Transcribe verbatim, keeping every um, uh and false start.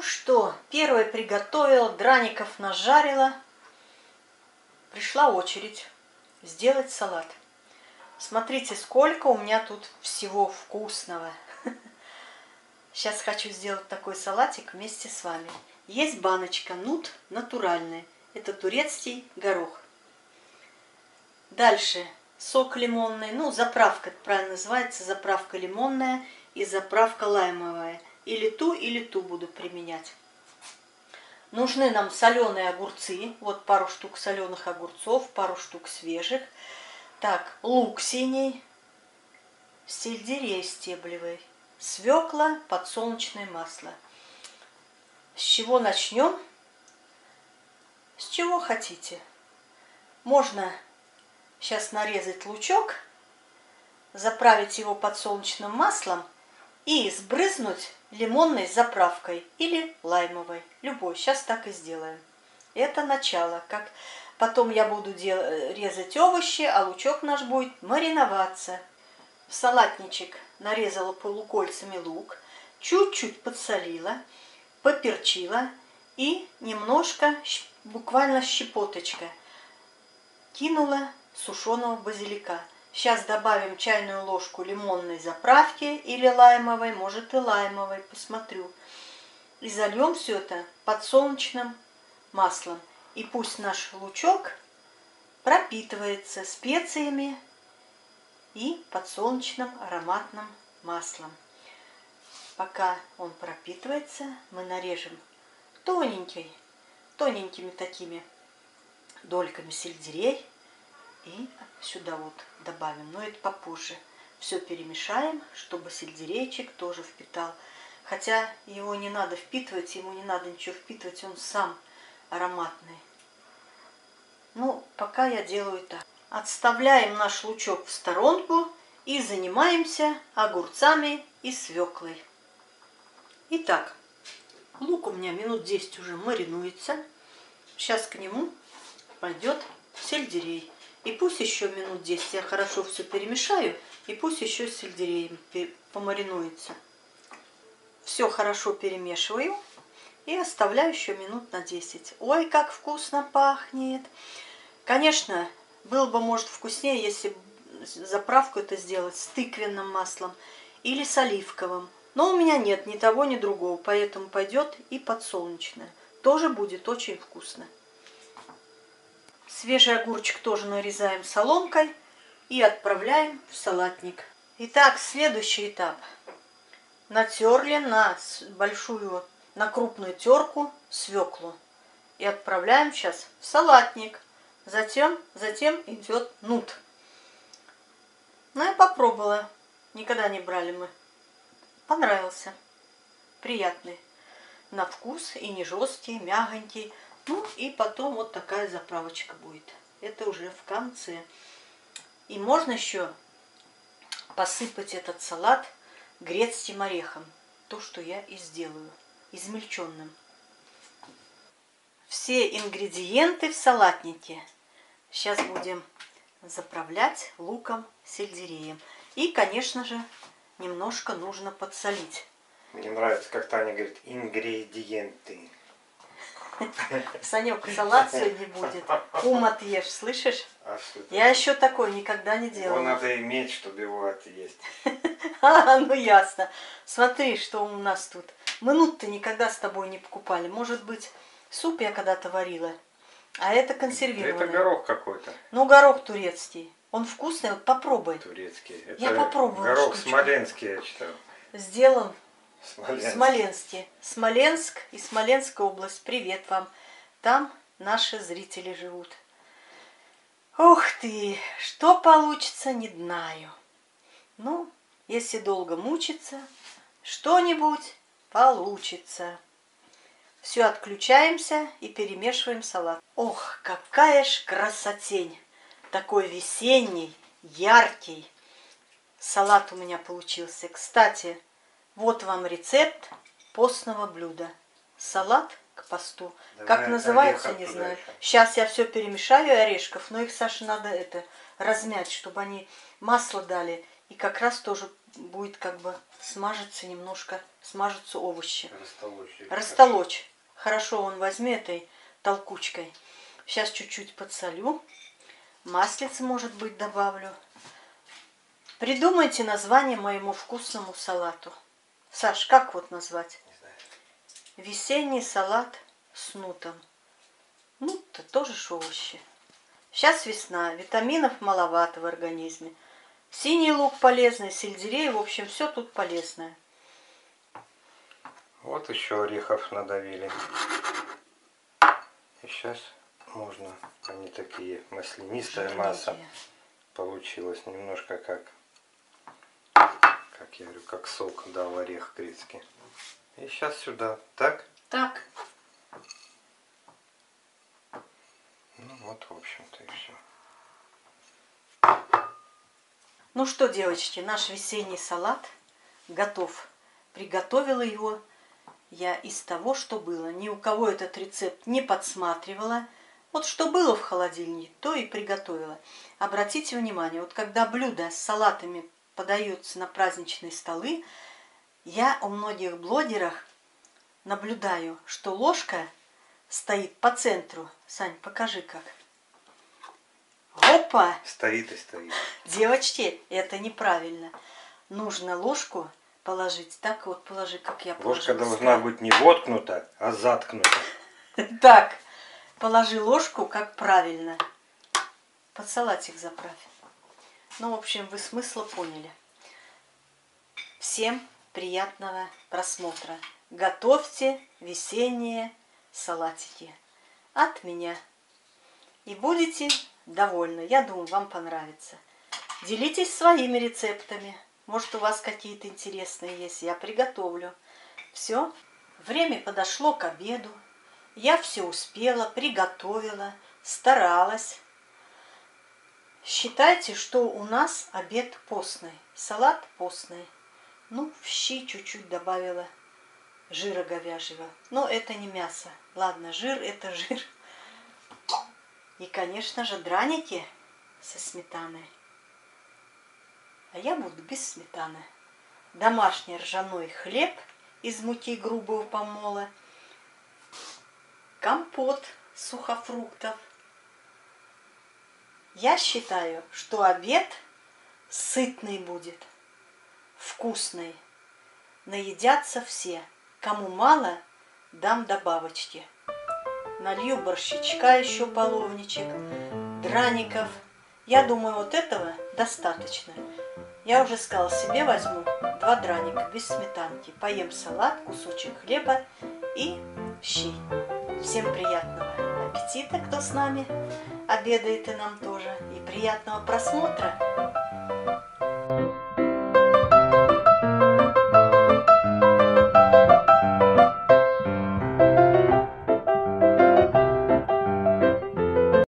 что, первое приготовила, драников нажарила. Пришла очередь сделать салат. Смотрите, сколько у меня тут всего вкусного. Сейчас хочу сделать такой салатик вместе с вами. Есть баночка нут натуральный. Это турецкий горох. Дальше сок лимонный. Ну, заправка, это правильно называется. Заправка лимонная и заправка лаймовая. Или ту, или ту буду применять. Нужны нам соленые огурцы. Вот пару штук соленых огурцов, пару штук свежих. Так, лук синий, сельдерей стеблевый, свекла, подсолнечное масло. С чего начнем? С чего хотите. Можно сейчас нарезать лучок, заправить его подсолнечным маслом и сбрызнуть лимонной заправкой или лаймовой. Любой. Сейчас так и сделаем. Это начало. Как потом я буду резать овощи, а лучок наш будет мариноваться. В салатничек нарезала полукольцами лук, чуть-чуть подсолила, поперчила и немножко, буквально щепоточка, кинула сушеного базилика. Сейчас добавим чайную ложку лимонной заправки или лаймовой, может и лаймовой, посмотрю. И зальем все это подсолнечным маслом. И пусть наш лучок пропитывается специями и подсолнечным ароматным маслом. Пока он пропитывается, мы нарежем тоненький, тоненькими такими дольками сельдерей. И сюда вот добавим, но это попозже. Все перемешаем, чтобы сельдерейчик тоже впитал. Хотя его не надо впитывать, ему не надо ничего впитывать, он сам ароматный. Ну, пока я делаю так. Отставляем наш лучок в сторонку и занимаемся огурцами и свеклой. Итак, лук у меня минут десять уже маринуется. Сейчас к нему пойдет сельдерей. И пусть еще минут десять я хорошо все перемешаю, и пусть еще с сельдереем помаринуется. Все хорошо перемешиваю и оставляю еще минут на десять. Ой, как вкусно пахнет! Конечно, было бы, может, вкуснее, если заправку это сделать с тыквенным маслом или с оливковым. Но у меня нет ни того, ни другого, поэтому пойдет и подсолнечное. Тоже будет очень вкусно. Свежий огурчик тоже нарезаем соломкой и отправляем в салатник. Итак, следующий этап. Натерли на большую, на крупную терку свеклу. И отправляем сейчас в салатник. Затем, затем идет нут. Ну, я попробовала. Никогда не брали мы. Понравился. Приятный на вкус и не жесткий, мягонький. Ну и потом вот такая заправочка будет. Это уже в конце. И можно еще посыпать этот салат грецким орехом. То, что я и сделаю. Измельченным. Все ингредиенты в салатнике. Сейчас будем заправлять луком, сельдереем. И, конечно же, немножко нужно подсолить. Мне нравится, как Таня говорит, ингредиенты. Санек, салат сегодня будет. Ум отъешь, слышишь? А что это? Я еще такой никогда не делала. Его надо иметь, чтобы его отъесть. А, ну ясно. Смотри, что у нас тут. Мы нут-то никогда с тобой не покупали. Может быть, суп я когда-то варила. А это консервированный. Это горох какой-то. Ну, горох турецкий. Он вкусный, вот попробуй. Турецкий. Это я попробую. Горох штучку. смоленский, я читал. Сделан Смоленск. в Смоленске. Смоленск и Смоленская область. Привет вам. Там наши зрители живут. Ух ты, что получится, не знаю. Ну, если долго мучиться, что-нибудь получится. Все, отключаемся и перемешиваем салат. Ох, какая ж красотень! Такой весенний, яркий салат у меня получился. Кстати, вот вам рецепт постного блюда. Салат к посту. Давай, как называется, не знаю. Еще. Сейчас я все перемешаю орешков, но их, Саша, надо это размять, чтобы они масло дали И как раз тоже будет как бы смажиться немножко, смажутся овощи. Растолочь. Растолочь. Хорошо, он возьми этой толкучкой. Сейчас чуть-чуть подсолю. Маслица, может быть, добавлю. Придумайте название моему вкусному салату. Саш, как вот назвать? Не знаю. Весенний салат с нутом. Ну, это тоже ж овощи. Сейчас весна, витаминов маловато в организме. Синий лук полезный, сельдерей, в общем, все тут полезное. Вот еще орехов надавили. И сейчас можно, они такие маслянистая масса получилась, немножко как, как я говорю, как сок дал орех грецкий. И сейчас сюда, так? Так. Ну вот, в общем-то, и все. Ну что, девочки, наш весенний салат готов. Приготовила его я из того, что было. Ни у кого этот рецепт не подсматривала. Вот что было в холодильнике, то и приготовила. Обратите внимание, вот когда блюда с салатами подаются на праздничные столы, я у многих блогерах наблюдаю, что ложка стоит по центру. Сань, покажи как. Опа! Стоит и стоит. Девочки, это неправильно. Нужно ложку положить. Так вот положи, как я положила. Ложка должна быть не воткнута, а заткнута. Так, положи ложку, как правильно. Под салатик заправь. Ну, в общем, вы смысла поняли. Всем приятного просмотра. Готовьте весенние салатики от меня. И будете довольны. Я думаю, вам понравится. Делитесь своими рецептами. Может, у вас какие-то интересные есть. Я приготовлю. Все. Время подошло к обеду. Я все успела, приготовила, старалась. Считайте, что у нас обед постный. Салат постный. Ну, в щи чуть-чуть добавила жира говяжьего. Но это не мясо. Ладно, жир это жир. И, конечно же, драники со сметаной. А я буду без сметаны. Домашний ржаной хлеб из муки грубого помола. Компот сухофруктов. Я считаю, что обед сытный будет, вкусный. Наедятся все. Кому мало, дам добавочки. Налью борщичка еще половничек, драников. Я думаю, вот этого достаточно. Я уже сказала, себе возьму два драника без сметанки. Поем салат, кусочек хлеба и щи. Всем приятного аппетита, кто с нами обедает, и нам тоже. И приятного просмотра.